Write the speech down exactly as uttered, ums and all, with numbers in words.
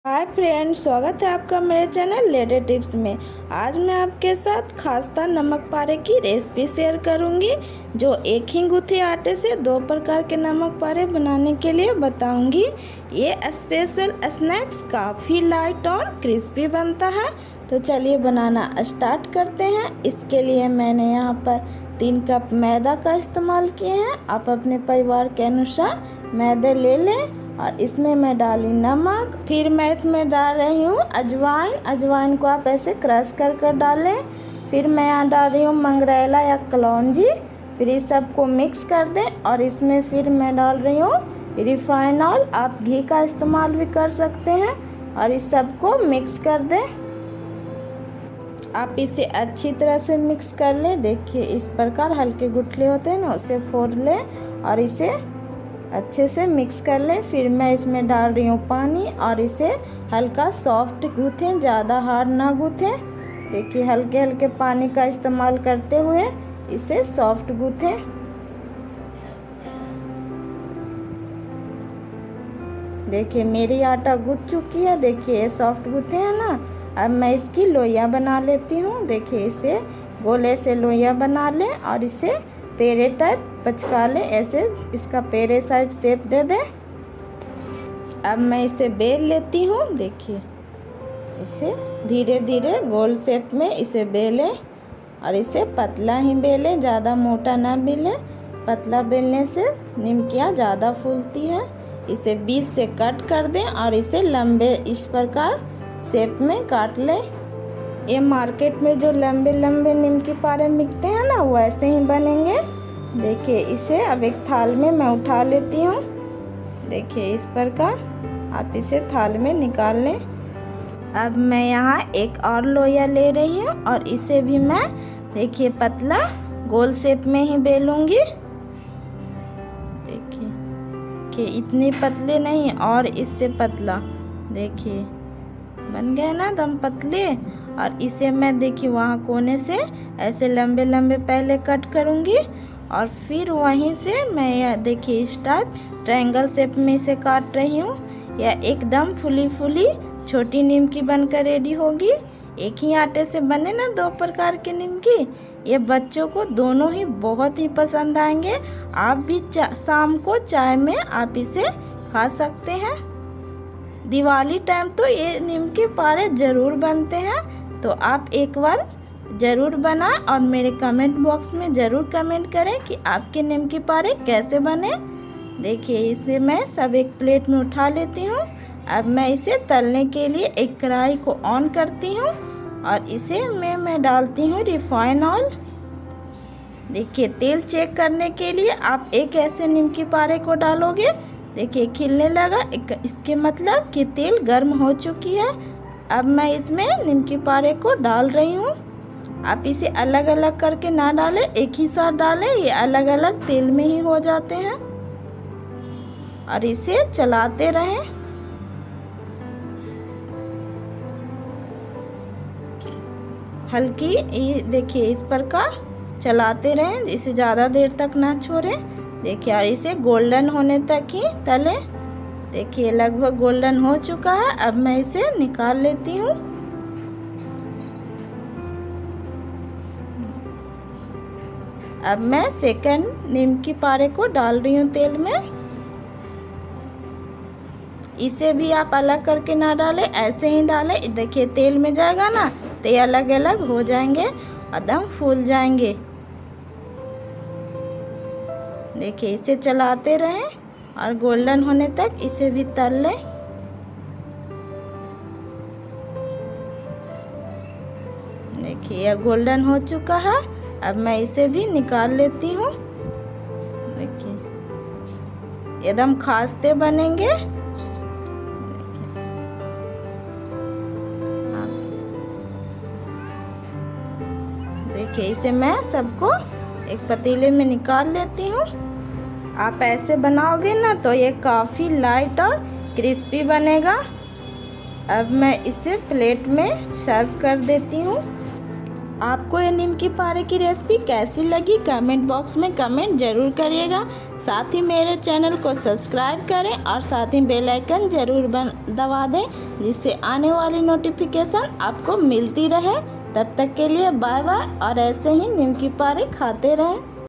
Hi friends, स्वागत है आपका मेरे चैनल लेटे टिप्स में। आज मैं आपके साथ खास्ता नमक पारे की रेसिपी शेयर करूंगी, जो एक ही गूथे आटे से दो प्रकार के नमक पारे बनाने के लिए बताऊंगी। ये स्पेशल स्नैक्स काफ़ी लाइट और क्रिस्पी बनता है। तो चलिए बनाना स्टार्ट करते हैं। इसके लिए मैंने यहाँ पर तीन कप मैदा का इस्तेमाल किए हैं। आप अपने परिवार के अनुसार मैदे ले लें और इसमें मैं डाली नमक। फिर मैं इसमें डाल रही हूँ अजवाइन। अजवाइन को आप ऐसे क्रश कर कर डालें। फिर मैं यहाँ डाल रही हूँ मंगरेला या कलौंजी। फिर इस सबको मिक्स कर दें और इसमें फिर मैं डाल रही हूँ रिफाइन ऑयल। आप घी का इस्तेमाल भी कर सकते हैं और इस सबको मिक्स कर दें। आप इसे अच्छी तरह से मिक्स कर लें। देखिए इस प्रकार हल्के गुठले होते हैं ना, उसे फोड़ लें और इसे अच्छे से मिक्स कर लें। फिर मैं इसमें डाल रही हूँ पानी और इसे हल्का सॉफ्ट गूँथें, ज़्यादा हार्ड ना गूँथें। देखिए हल्के हल्के पानी का इस्तेमाल करते हुए इसे सॉफ्ट गूँथें। देखिए मेरी आटा गूँथ चुकी है। देखिए ये सॉफ्ट गूँथे हैं ना। अब मैं इसकी लोइयाँ बना लेती हूँ। देखिए इसे गोले से लोइयाँ बना लें और इसे पेड़े टाइप पचका लें। ऐसे इसका पेड़े टाइप शेप दे दें। अब मैं इसे बेल लेती हूँ। देखिए इसे धीरे धीरे गोल शेप में इसे बेलें और इसे पतला ही बेलें, ज़्यादा मोटा ना बेलें। पतला बेलने से निमकियाँ ज़्यादा फूलती है। इसे बीच से कट कर दें और इसे लंबे इस प्रकार शेप में काट लें। ये मार्केट में जो लंबे लंबे निमकी पारे मिलते हैं ना, वैसे ही बनेंगे। देखिए इसे अब एक थाल में मैं उठा लेती हूँ। देखिए इस प्रकार आप इसे थाल में निकाल लें। अब मैं यहाँ एक और लोया ले रही हूँ और इसे भी मैं देखिए पतला गोल शेप में ही बेलूँगी। देखिए कि इतनी पतले नहीं और इससे पतला। देखिए बन गए ना दम पतले। और इसे मैं देखिए वहाँ कोने से ऐसे लंबे लंबे पहले कट करूँगी और फिर वहीं से मैं यह देखिए इस टाइप ट्रायंगल शेप में इसे काट रही हूँ। यह एकदम फुली फुली छोटी निमकी बनकर रेडी होगी। एक ही आटे से बने ना दो प्रकार के निमकी, ये बच्चों को दोनों ही बहुत ही पसंद आएंगे। आप भी शाम को चाय में आप इसे खा सकते हैं। दिवाली टाइम तो ये निमकी पारे ज़रूर बनते हैं। तो आप एक बार ज़रूर बनाएं और मेरे कमेंट बॉक्स में ज़रूर कमेंट करें कि आपके निमकी पारे कैसे बने। देखिए इसे मैं सब एक प्लेट में उठा लेती हूँ। अब मैं इसे तलने के लिए एक कढ़ाई को ऑन करती हूँ और इसे मैं मैं डालती हूँ रिफाइन ऑयल। देखिए तेल चेक करने के लिए आप एक ऐसे निमकी पारे को डालोगे। देखिए खिलने लगा, इसके मतलब कि तेल गर्म हो चुकी है। अब मैं इसमें निमकी पारे को डाल रही हूँ। आप इसे अलग अलग करके ना डालें, एक ही साथ डालें। ये अलग अलग तेल में ही हो जाते हैं और इसे चलाते रहें। हल्की ये देखिए इस प्रकार चलाते रहें, इसे ज़्यादा देर तक ना छोड़ें। देखिए और इसे गोल्डन होने तक ही तलें। देखिए लगभग गोल्डन हो चुका है। अब मैं इसे निकाल लेती हूँ। अब मैं सेकंड निमकी पारे को डाल रही हूँ तेल में। इसे भी आप अलग करके ना डालें, ऐसे ही डालें। देखिए तेल में जाएगा ना तो ये अलग अलग हो जाएंगे और दम फूल जाएंगे। देखिए इसे चलाते रहें और गोल्डन होने तक इसे भी तल लें। देखिए यह गोल्डन हो चुका है। अब मैं इसे भी निकाल लेती हूँ। देखिए एकदम खास्ते बनेंगे। देखिए इसे मैं सबको एक पतीले में निकाल लेती हूँ। आप ऐसे बनाओगे ना तो ये काफ़ी लाइट और क्रिस्पी बनेगा। अब मैं इसे प्लेट में सर्व कर देती हूँ। आपको ये नीम पारे की रेसिपी कैसी लगी कमेंट बॉक्स में कमेंट ज़रूर करिएगा। साथ ही मेरे चैनल को सब्सक्राइब करें और साथ ही बेल आइकन ज़रूर दबा दें, जिससे आने वाली नोटिफिकेशन आपको मिलती रहे। तब तक के लिए बाय बाय और ऐसे ही नीम पारे खाते रहें।